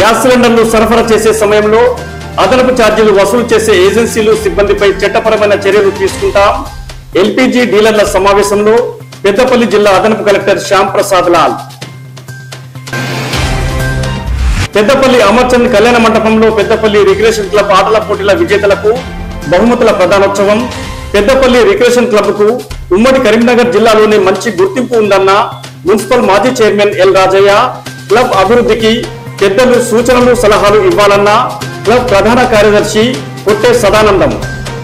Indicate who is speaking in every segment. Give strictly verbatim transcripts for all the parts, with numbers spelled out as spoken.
Speaker 1: Gas సిలిండర్లు సరఫరా చేసే సమయంలో అదనపు ఛార్జీలు వసూలు చేసే ఏజెన్సీలు సిబ్బందిపై చట్టపరమైన చర్యలు తీసుకుంటాం. ఎల్పీజీ డీలర్ల సమావేశంలో పెద్దపల్లి జిల్లా అదనపు కలెక్టర్ శ్యామ్ ప్రసాద్ లాల్. పెద్దపల్లి అమర్చంద్ కళ్యాణ మండపంలో పెద్దపల్లి రిక్రియేషన్ క్లబ్ ఆటల పోటీల విజేతలకు బహుమతుల ప్రదానోత్సవం. పెద్దపల్లి రిక్రియేషన్ క్లబ్ కు ఉమ్మడి కరీంనగర్ జిల్లాలోనే మంచి గుర్తింపు ఉందన్న మున్సిపల్ మాజీ చైర్మన్ ఎల్ రాజయ్య. క్లబ్ అభివృద్ధికి పెద్దలు సూచనలు సలహాలు ఇవ్వాలన్న క్లబ్ ప్రధాన కార్యదర్శి కొట్టే సదానందం.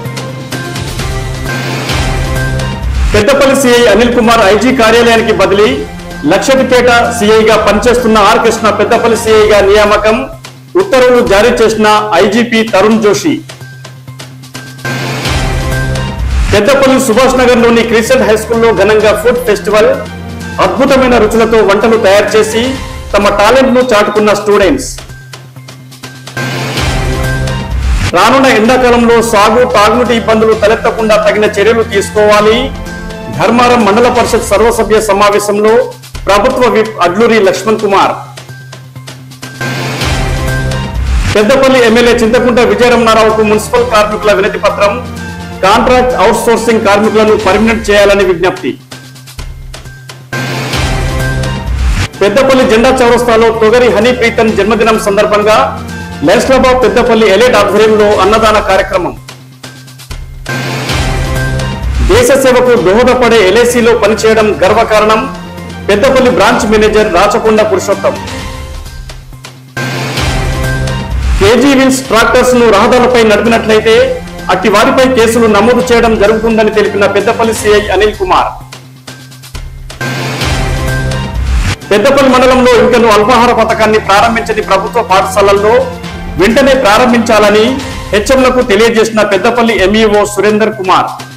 Speaker 1: పెద్దపల్లి సిఐ అనిల్ కుమార్ ఐజీ కార్యాలయానికి బదిలీ. లక్షటిపేట సిఐగా పనిచేస్తున్న ఆర్ కృష్ణ పెద్దపల్లి సిఐగా నియామకం. ఉత్తర్వులు జారీ చేసిన ఐజీపీ తరుణ్ జోషి. పెద్దపల్లి సుభాష్ నగర్ లోని క్రిస్టియన్ హై స్కూల్లో ఘనంగా ఫుడ్ ఫెస్టివల్. అద్భుతమైన రుచులతో వంటలు తయారు చేసి తమ టాలెంట్ ను చాటుకున్న స్టూడెంట్స్. రానున్న ఎండాకాలంలో సాగు తాగునీటి ఇబ్బందులు తలెత్తకుండా తగిన చర్యలు తీసుకోవాలి. ధర్మారం మండల పరిషత్ సర్వసభ్య సమావేశంలో ప్రభుత్వ విప్ అడ్లూరి లక్ష్మణ్ కుమార్. పెద్దపల్లి ఎమ్మెల్యే చింతకుంట విజయరమణారావుకు మున్సిపల్ కార్మికుల వినతి పత్రం. కాంట్రాక్ట్ అవుట్ సోర్సింగ్ కార్మికులను పర్మినెంట్ చేయాలని విజ్ఞప్తి. పెద్దపల్లి జెండా చౌరస్తాలో తొగరి హనీ ప్రీతం జన్మదినం సందర్భంగా లైస్లాబాద్ పెద్దపల్లి ఎలైట్ ఆధ్వర్యంలో అన్నదాన కార్యక్రమం. దేశ సేవకు దోహదపడే ఎల్ఐసిలో పనిచేయడం గర్వకారణం. Peddapalli branch manager Rachakonda Purushottam. Cage wheels tractors ను రహదారులపై నడిపినట్లయితే అట్టి వారిపై కేసులు నమోదు చేయడం జరుగుతుందని తెలిపిన పెద్దపల్లి సిఐ అనిల్ కుమార్. పెద్దపల్లి మండలంలో ఇంకను అల్పాహార పథకాన్ని ప్రారంభించని ప్రభుత్వ పాఠశాలల్లో వెంటనే ప్రారంభించాలని హెచ్ఎంలకు తెలియజేసిన పెద్దపల్లి ఎంఈఓ సురేందర్ కుమార్.